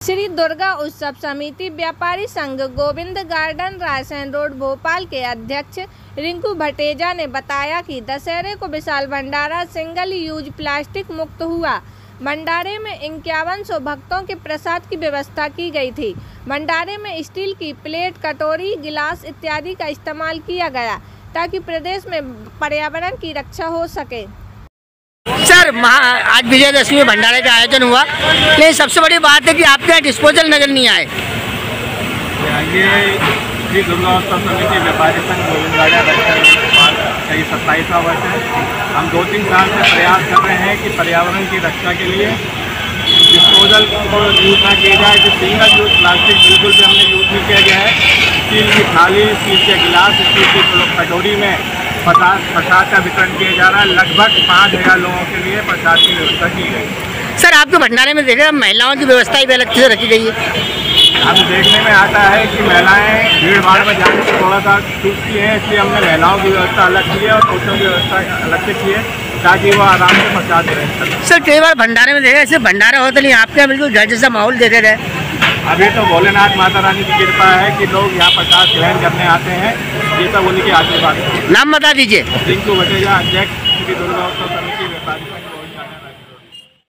श्री दुर्गा उत्सव समिति व्यापारी संघ गोविंद गार्डन रायसेन रोड भोपाल के अध्यक्ष रिंकू भटेजा ने बताया कि दशहरे को विशाल भंडारा सिंगल यूज प्लास्टिक मुक्त हुआ। भंडारे में 5100 भक्तों के प्रसाद की व्यवस्था की गई थी। भंडारे में स्टील की प्लेट, कटोरी, गिलास इत्यादि का इस्तेमाल किया गया ताकि प्रदेश में पर्यावरण की रक्षा हो सके। सर, आज विजयदशमी में भंडारे का आयोजन हुआ, लेकिन सबसे बड़ी बात है कि आपके यहाँ डिस्पोजल नजर नहीं आए। ये श्री दुर्गा उत्सव समिति व्यापारी संघ गोविंद गार्डन का ये 27वां वर्ष है। हम 2-3 साल से प्रयास कर रहे हैं कि पर्यावरण की रक्षा के लिए डिस्पोजल को यूज़ ना किया जाए। जो सिंगल यूज प्लास्टिक बिल्कुल भी हमने यूज़ नहीं किया गया है। स्टील की थाली, स्टील के गिलास, स्टील की कटोरी में प्रसाद का वितरण किया जा रहा है। लगभग 5000 लोगों के लिए प्रसाद की व्यवस्था की गई। सर, आपके भंडारे में देखा महिलाओं की व्यवस्था भी अलग से रखी गई है। अब देखने में आता है कि महिलाएं भीड़ भाड़ में जाने से थोड़ा सा चूकती हैं, इसलिए हमने महिलाओं की व्यवस्था अलग की है और पुरुषों की व्यवस्था अलग से की है ताकि वो आराम से प्रसाद दे सकें। सर, कई बार भंडारे में देखा ऐसे भंडारा होता नहीं, आपके यहाँ बिल्कुल घर जैसा माहौल देखा गया। अभी तो भोलेनाथ माता रानी की कृपा है कि लोग यहाँ प्रसाद ग्रहण करने आते हैं। ये सब उन्हीं के आशीर्वाद है। नाम बता दीजिए। रिंकू भटेजा, अध्यक्ष श्री दुर्गा उत्सव।